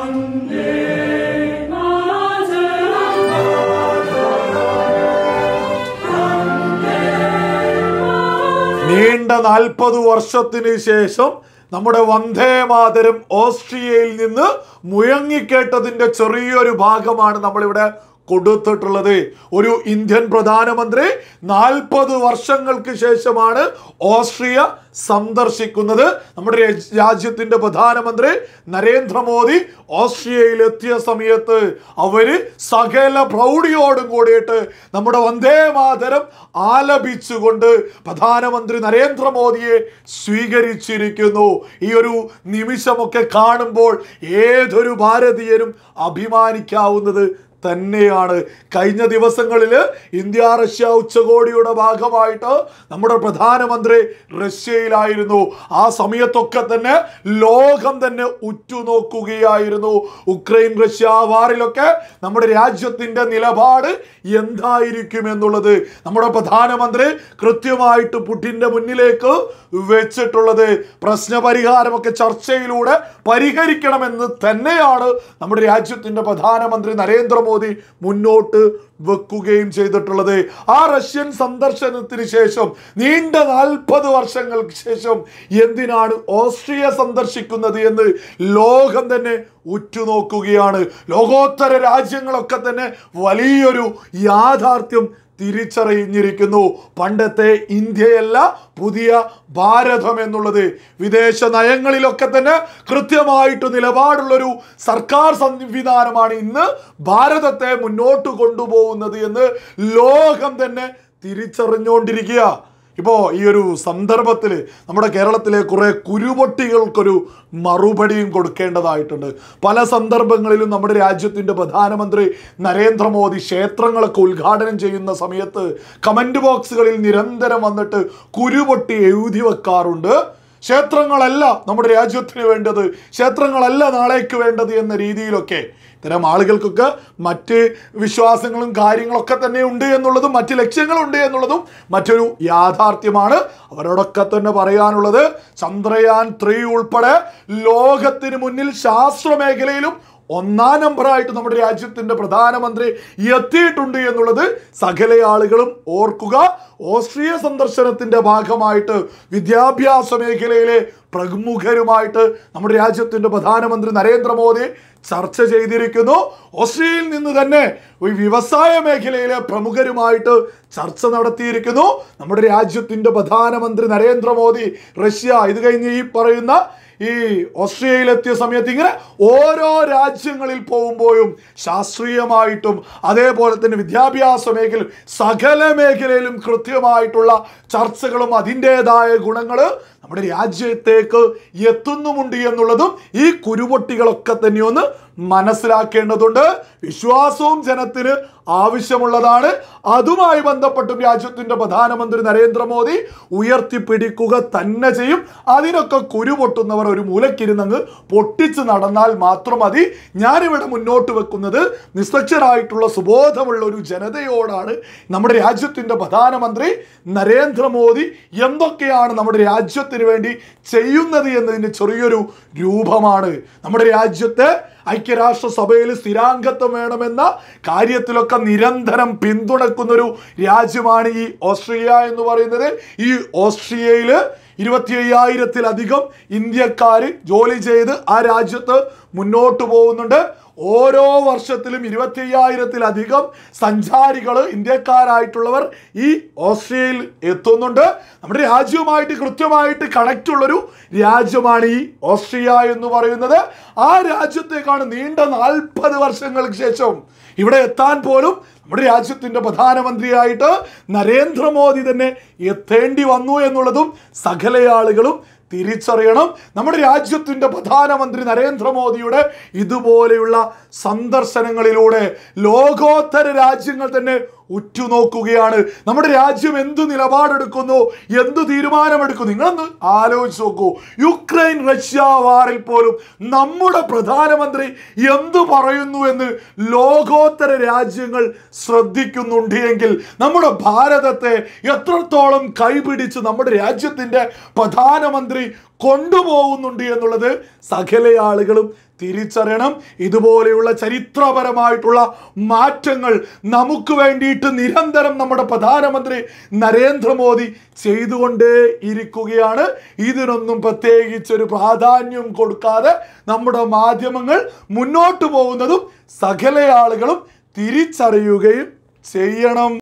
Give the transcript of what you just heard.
നീണ്ട 40 വർഷത്തിന് ശേഷം നമ്മുടെ വന്ദേ മാതരം ഓസ്ട്രിയയിൽ നിന്ന് മുഴങ്ങിക്കേട്ടതിന്റെ ചെറിയൊരു ഭാഗമാണ് നമ്മളിവിടെ കൊടുത്തിട്ടുള്ളത്. ഒരു ഇന്ത്യൻ പ്രധാനമന്ത്രി 40 വർഷങ്ങൾക്ക് ശേഷമാണ് ഓസ്ട്രിയ സന്ദർശിക്കുന്നത്. നമ്മുടെ രാജ്യത്തിന്റെ പ്രധാനമന്ത്രി നരേന്ദ്രമോദി ഓസ്ട്രിയയിൽ എത്തിയ സമയത്ത് അവര് സകല പ്രൗഢിയോടും കൂടിയിട്ട് നമ്മുടെ വന്ദേ മാതരം ആലപിച്ചുകൊണ്ട് പ്രധാനമന്ത്രി നരേന്ദ്രമോദിയെ സ്വീകരിച്ചിരിക്കുന്നു. ഈ ഒരു നിമിഷമൊക്കെ കാണുമ്പോൾ ഏതൊരു ഭാരതീയനും അഭിമാനിക്കാവുന്നത് തന്നെയാണ്. കഴിഞ്ഞ ദിവസങ്ങളിൽ ഇന്ത്യ റഷ്യ ഉച്ചകോടിയുടെ ഭാഗമായിട്ട് നമ്മുടെ പ്രധാനമന്ത്രി റഷ്യയിലായിരുന്നു. ആ സമയത്തൊക്കെ തന്നെ ലോകം തന്നെ ഉറ്റുനോക്കുകയായിരുന്നു. ഉക്രൈൻ റഷ്യ വാറിലൊക്കെ നമ്മുടെ രാജ്യത്തിന്റെ നിലപാട് എന്തായിരിക്കും എന്നുള്ളത് നമ്മുടെ പ്രധാനമന്ത്രി കൃത്യമായിട്ട് പുടിന്റെ മുന്നിലേക്ക് വെച്ചിട്ടുള്ളത്. പ്രശ്നപരിഹാരമൊക്കെ ചർച്ചയിലൂടെ പരിഹരിക്കണമെന്ന് തന്നെയാണ് നമ്മുടെ രാജ്യത്തിന്റെ പ്രധാനമന്ത്രി നരേന്ദ്രമോദി മുന്നോട്ട് വെക്കുകയും ചെയ്തിട്ടുള്ളത്. ആ റഷ്യൻ സന്ദർശനത്തിന് ശേഷം നീണ്ട 40 വർഷങ്ങൾക്ക് ശേഷം എന്തിനാണ് ഓസ്ട്രിയ സന്ദർശിക്കുന്നത് എന്ന് ലോകം തന്നെ ഉറ്റുനോക്കുകയാണ്. ലോകോത്തര രാജ്യങ്ങളൊക്കെ തന്നെ വലിയൊരു യാഥാർത്ഥ്യം തിരിച്ചറിഞ്ഞിരിക്കുന്നു. പണ്ടത്തെ ഇന്ത്യയല്ല പുതിയ ഭാരതം എന്നുള്ളത്. വിദേശ നയങ്ങളിലൊക്കെ തന്നെ കൃത്യമായിട്ട് നിലപാടുള്ളൊരു സർക്കാർ സംവിധാനമാണ് ഇന്ന് ഭാരതത്തെ മുന്നോട്ട് കൊണ്ടുപോകുന്നത് എന്ന് ലോകം തന്നെ തിരിച്ചറിഞ്ഞുകൊണ്ടിരിക്കുക. ഇപ്പോൾ ഈ ഒരു സന്ദർഭത്തിൽ നമ്മുടെ കേരളത്തിലെ കുറേ കുരുപൊട്ടികൾക്കൊരു മറുപടിയും കൊടുക്കേണ്ടതായിട്ടുണ്ട്. പല സന്ദർഭങ്ങളിലും നമ്മുടെ രാജ്യത്തിൻ്റെ പ്രധാനമന്ത്രി നരേന്ദ്രമോദി ക്ഷേത്രങ്ങളൊക്കെ ഉദ്ഘാടനം ചെയ്യുന്ന സമയത്ത് കമൻറ്റ് ബോക്സുകളിൽ നിരന്തരം വന്നിട്ട് കുരുപൊട്ടി എഴുതി വെക്കാറുണ്ട്. ക്ഷേത്രങ്ങളല്ല നമ്മുടെ രാജ്യത്തിന് വേണ്ടത്, ക്ഷേത്രങ്ങളല്ല നാളേക്ക് വേണ്ടത് എന്ന രീതിയിലൊക്കെ. ഇത്തരം ആളുകൾക്കൊക്കെ മറ്റ് വിശ്വാസങ്ങളും കാര്യങ്ങളൊക്കെ തന്നെ ഉണ്ട് എന്നുള്ളതും മറ്റ് ലക്ഷ്യങ്ങളുണ്ട് എന്നുള്ളതും മറ്റൊരു യാഥാർത്ഥ്യമാണ്. അവരോടൊക്കെ തന്നെ പറയാനുള്ളത് ചന്ദ്രയാൻ 3 ഉൾപ്പെടെ ലോകത്തിന് മുന്നിൽ ശാസ്ത്ര മേഖലയിലും 1-ാം നമ്പറായിട്ട് നമ്മുടെ രാജ്യത്തിന്റെ പ്രധാനമന്ത്രി എത്തിയിട്ടുണ്ട് എന്നുള്ളത് സകല ആളുകളും ഓർക്കുക. ഓസ്ട്രിയ സന്ദർശനത്തിന്റെ ഭാഗമായിട്ട് വിദ്യാഭ്യാസ മേഖലയിലെ പ്രമുഖരുമായിട്ട് നമ്മുടെ രാജ്യത്തിന്റെ പ്രധാനമന്ത്രി നരേന്ദ്രമോദി ചർച്ച ചെയ്തിരിക്കുന്നു. ഓസ്ട്രിയയിൽ നിന്ന് തന്നെ വ്യവസായ മേഖലയിലെ പ്രമുഖരുമായിട്ട് ചർച്ച നടത്തിയിരിക്കുന്നു. നമ്മുടെ രാജ്യത്തിന്റെ പ്രധാനമന്ത്രി നരേന്ദ്രമോദി റഷ്യ ഇത് കഴിഞ്ഞ് ഈ പറയുന്ന ഈ ഓസ്ട്രിയയിലെത്തിയ സമയത്ത് ഇങ്ങനെ ഓരോ രാജ്യങ്ങളിൽ പോകുമ്പോഴും ശാസ്ത്രീയമായിട്ടും അതേപോലെ തന്നെ വിദ്യാഭ്യാസ മേഖല സകല മേഖലയിലും കൃത്യമായിട്ടുള്ള ചർച്ചകളും അതിൻ്റെതായ ഗുണങ്ങൾ നമ്മുടെ രാജ്യത്തേക്ക് എത്തുന്നുമുണ്ട് എന്നുള്ളതും ഈ കുരുപൊട്ടികളൊക്കെ തന്നെ ഒന്ന് മനസ്സിലാക്കേണ്ടതുണ്ട്. വിശ്വാസവും ജനത്തിന് ആവശ്യമുള്ളതാണ്. അതുമായി ബന്ധപ്പെട്ടും രാജ്യത്തിന്റെ പ്രധാനമന്ത്രി നരേന്ദ്രമോദി ഉയർത്തിപ്പിടിക്കുക തന്നെ ചെയ്യും. അതിനൊക്കെ കുരുപൊട്ടുന്നവർ ഒരു മൂലക്കിരുന്നങ്ങ് പൊട്ടിച്ച് നടന്നാൽ മാത്രം മതി. ഞാനിവിടെ മുന്നോട്ട് വെക്കുന്നത് നിസ്സക്ഷരായിട്ടുള്ള സുബോധമുള്ള ഒരു ജനതയോടാണ്. നമ്മുടെ രാജ്യത്തിന്റെ പ്രധാനമന്ത്രി നരേന്ദ്രമോദി എന്തൊക്കെയാണ് നമ്മുടെ രാജ്യത്തിന് വേണ്ടി ചെയ്യുന്നത് എന്നതിൻ്റെ ചെറിയൊരു രൂപമാണ്. നമ്മുടെ രാജ്യത്തെ ഐക്യരാഷ്ട്രസഭയിൽ സ്ഥിരാംഗത്വം വേണമെന്ന കാര്യത്തിലൊക്കെ നിരന്തരം പിന്തുണക്കുന്നൊരു രാജ്യമാണ് ഈ ഓസ്ട്രിയ എന്ന് പറയുന്നത്. ഈ ഓസ്ട്രിയയിൽ 25,000-ത്തിലധികം ഇന്ത്യക്കാർ ജോലി ചെയ്ത് ആ രാജ്യത്ത് മുന്നോട്ട് പോകുന്നുണ്ട്. ഓരോ വർഷത്തിലും 25,000-ത്തിലധികം സഞ്ചാരികൾ ഇന്ത്യക്കാരായിട്ടുള്ളവർ ഈ ഓസ്ട്രിയയിൽ എത്തുന്നുണ്ട്. നമ്മുടെ രാജ്യവുമായിട്ട് കൃത്യമായിട്ട് കണക്റ്റ് ഉള്ളൊരു രാജ്യമാണ് ഈ ഓസ്ട്രിയ എന്ന് പറയുന്നത്. ആ രാജ്യത്തേക്കാണ് നീണ്ട 40 വർഷങ്ങൾക്ക് ശേഷം ഇവിടെ എത്താൻ പോലും നമ്മുടെ രാജ്യത്തിന്റെ പ്രധാനമന്ത്രിയായിട്ട് നരേന്ദ്രമോദി തന്നെ എത്തേണ്ടി വന്നു എന്നുള്ളതും സകല ആളുകളും തിരിച്ചറിയണം. നമ്മുടെ രാജ്യത്തിന്റെ പ്രധാനമന്ത്രി നരേന്ദ്രമോദിയുടെ ഇതുപോലെയുള്ള സന്ദർശനങ്ങളിലൂടെ ലോകോത്തര രാജ്യങ്ങൾ തന്നെ ഉറ്റുനോക്കുകയാണ്. നമ്മുടെ രാജ്യം എന്തു നിലപാടെടുക്കുന്നു, എന്തു തീരുമാനമെടുക്കുന്നു, നിങ്ങളൊന്ന് ആലോചിച്ച് നോക്കൂ. യുക്രൈൻ റഷ്യ വാറിൽ പോലും നമ്മുടെ പ്രധാനമന്ത്രി എന്തു പറയുന്നു എന്ന് ലോകോത്തര രാജ്യങ്ങൾ ശ്രദ്ധിക്കുന്നുണ്ട് എങ്കിൽ നമ്മുടെ ഭാരതത്തെ എത്രത്തോളം കൈപിടിച്ച് നമ്മുടെ രാജ്യത്തിന്റെ പ്രധാനമന്ത്രി കൊണ്ടുപോകുന്നുണ്ട് എന്നുള്ളത് സകല ആളുകളും തിരിച്ചറിയണം. ഇതുപോലെയുള്ള ചരിത്രപരമായിട്ടുള്ള മാറ്റങ്ങൾ നമുക്ക് വേണ്ടിയിട്ട് നിരന്തരം നമ്മുടെ പ്രധാനമന്ത്രി നരേന്ദ്രമോദി ചെയ്തുകൊണ്ടേ ഇരിക്കുകയാണ്. ഇതിനൊന്നും പ്രത്യേകിച്ചൊരു പ്രാധാന്യം കൊടുക്കാതെ നമ്മുടെ മാധ്യമങ്ങൾ മുന്നോട്ട് പോകുന്നതും സകല ആളുകളും തിരിച്ചറിയുകയും ചെയ്യണം.